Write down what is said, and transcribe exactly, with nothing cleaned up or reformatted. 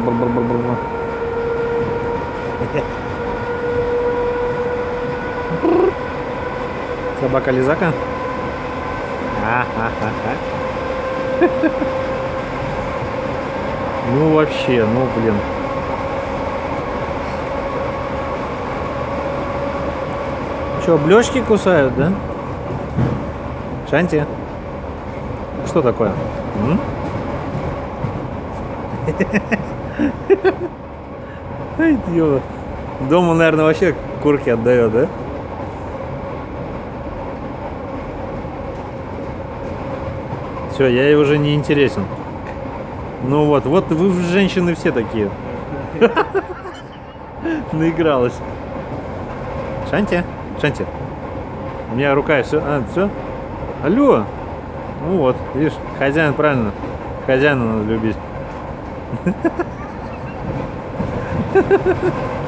Собака Лизака. Ну вообще, ну блин. Че, блёшки кусают, да? Шанти? Что такое? М? Ай, ё. Дома, наверное, вообще курки отдает, да? Все, я ей уже не интересен. Ну вот, вот вы женщины все такие. Наигралась. Шанти? Шанти. У меня рука и все. А, все? Алло. Ну вот, видишь, хозяин правильно. Хозяина надо любить.